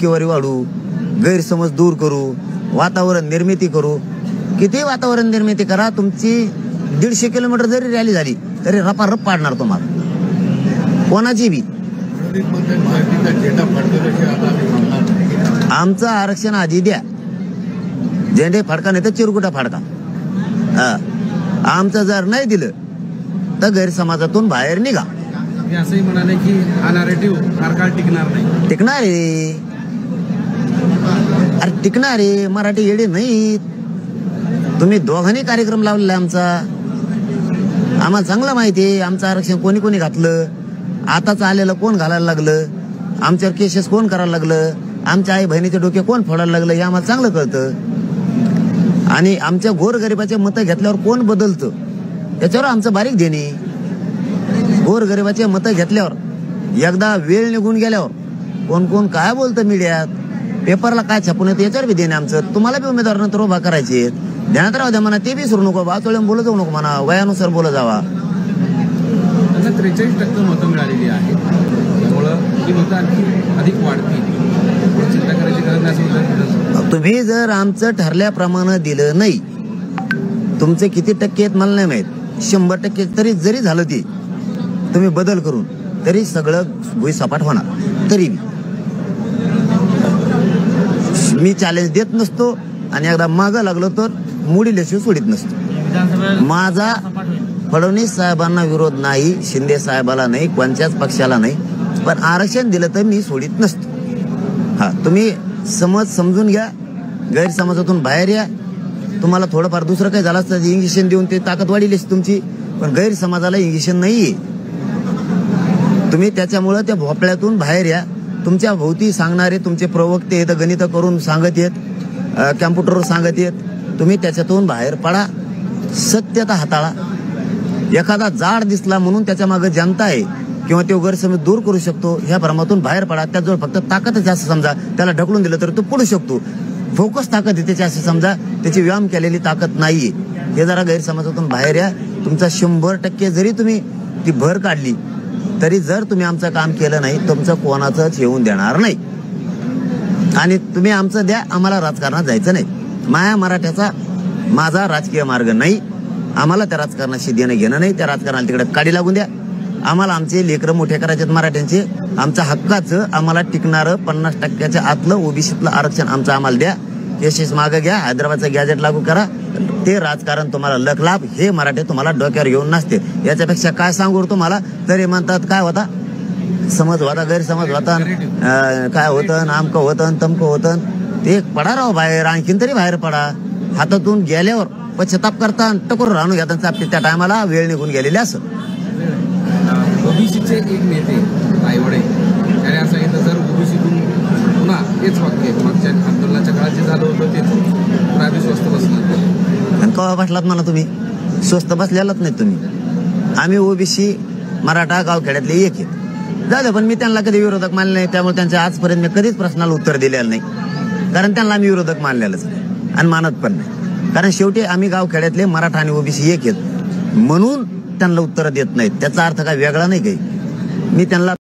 टक्केवारी वाढू, गैरसमज दूर करू, वातावरण निर्मिती करू. किती वातावरण निर्मिती करा, तुमची 150 किलोमीटर जरी रॅली झाली तरी रपारप पाडणार तुम्हाला, कोणाची बी. आमचं आरक्षण आधी द्या, झेंडे फाडका नाही तर चिरकुटा फाडका. आमचं जर नाही दिलं तर गैरसमाजातून बाहेर निघा. असंही म्हणाले की हा नॅरेटिव्ह फार काळ टिकणार नाही. टिकणार आहे, अरे टिकणार आहे. मराठी येडे नाहीत. तुम्ही दोघांनी कार्यक्रम लावलेला आमचा, आम्हाला चांगलं माहिती आहे. आमचं आरक्षण कोणी कोणी घातलं, आताच आलेलं कोण घालायला लागलं, आमच्यावर केसेस कोण करायला लागलं, आमच्या आई बहिणीचे डोके कोण फोडायला लागलं, हे आम्हाला चांगलं कळतं. आणि आमच्या गोरगरिबाचे मतं घेतल्यावर कोण बदलतं त्याच्यावर आमचं बारीक देणे. गोरगरिबाचे मतं घेतल्यावर एकदा वेळ निघून गेल्यावर कोण कोण काय बोलतं मीडियात, पेपरला काय छापून येतं याच्यावर बी देणे आमचं. तुम्हाला बी उमेदवार नंतर उभा करायचे, ध्यानात राहू द्या म्हणा. ते बी सुरू नको, बाचोळ्यानं बोलत जाऊ नको म्हणा, वयानुसार बोलत जावा. 43% मतं मिळालेली आहेत, त्यामुळं ही मतं आणखी अधिक वाढतील. चिंता करायची गरज नाही. तुम्ही जर आमचं ठरल्याप्रमाणे दिलं नाही, तुमचे किती टक्के आहेत मला नाही माहित, 100% तरी जरी झालं ते तुम्ही बदल करून, तरी सगळं भुईसपाट होणार. तरी मी चॅलेंज देत नसतो आणि एकदा मागं लागलो तर मुडीलेशिव सोडित नसतो. माझा फडणवीस साहेबांना विरोध नाही, शिंदे साहेबाला नाही, कोणत्याच पक्षाला नाही, पण आरक्षण दिलं तर मी सोडित नसतो. हा, तुम्ही समजून घ्या, गैरसमाजातून बाहेर या. तुम्हाला थोडंफार दुसरं काही झालं असतं इंजेक्शन देऊन ते ताकद वाढील तुमची, पण गैरसमाजाला इंजेक्शन नाहीये. तुम्ही त्याच्यामुळं त्या भोपळ्यातून बाहेर या. तुमच्या भोवती सांगणारे तुमचे प्रवक्ते येत, गणित करून सांगत येत, कॅम्प्युटरवर सांगत येत, तुम्ही त्याच्यातून बाहेर पडा, सत्यता हाताळा. एखादा जाड दिसला म्हणून त्याच्या मागे जनता आहे किंवा तो गैरसमज दूर करू शकतो, ह्या भ्रमातून बाहेर पडा. त्याजवळ फक्त ताकदच असं समजा, त्याला ढकलून दिलं तर तो पडू शकतो. फोकस ताकद आहे त्याची असं समजा, त्याची व्यायाम केलेली ताकद नाहीये. हे जरा गैरसमाजातून बाहेर या. तुमचा 100% जरी तुम्ही ती भर काढली तरी जर तुम्ही आमचं काम केलं नाही, तुमचं कोणाचंच येऊन देणार नाही. आणि तुम्ही आमचं द्या, आम्हाला राजकारणात जायचं नाही. माया मराठ्याचा माझा राजकीय मार्ग नाही. आम्हाला त्या राजकारणाशी देणं घेणं नाही. त्या राजकारणाला तिकडे काडी लागून द्या. आम्हाला आमचे लेकरं मोठे करायचे मराठ्यांचे, आमच्या हक्काचं आम्हाला टिकणारं 50% आतलं ओबीसीतलं आरक्षण आमचं आम्हाला द्या. केसेस मागं घ्या, हैदराबादचं गॅजेट लागू करा. ते राजकारण तुम्हाला लखलाभ, हे मराठे तुम्हाला डोक्यावर घेऊन नसते. याच्यापेक्षा काय सांगू तुम्हाला, तरी म्हणतात काय होता समज होता, गैरसमज होता, काय होतं, आमकं होतं, तमकं होतं. ते पडा राव बाहेर, आणखीन तरी बाहेर पडा. हातातून गेल्यावर पश्चाताप करता, टकोर राहून घेता. त्या टायमाला वेळ निघून गेलेली असं. ओबीसीचे एक नेते आईवडे त्याने असं सांगितलं, जर ओबीसीतून पुन्हा तेच वाक्य मागच्या आंदोलनाच्या काळात जे झालं होतं तेच पुन्हा स्वस्त बसणार. आणि कवा बसलात म्हणा तुम्ही, स्वस्त बसलेलाच नाही तुम्ही. आम्ही ओबीसी मराठा गावखेड्यातले एक आहेत, झालं. पण मी त्यांना कधी विरोधक मानले नाही, त्यामुळे त्यांच्या आजपर्यंत मी कधीच प्रश्नाला उत्तर दिलेलं नाही. कारण त्यांना आम्ही विरोधक मानलेलंच नाही आणि मानत पण नाही. कारण शेवटी आम्ही गावखेड्यातले मराठा आणि ओबीसी एक आहेत म्हणून त्यांना उत्तर देत नाहीत. त्याचा अर्थ काय वेगळा नाही काही. मी त्यांना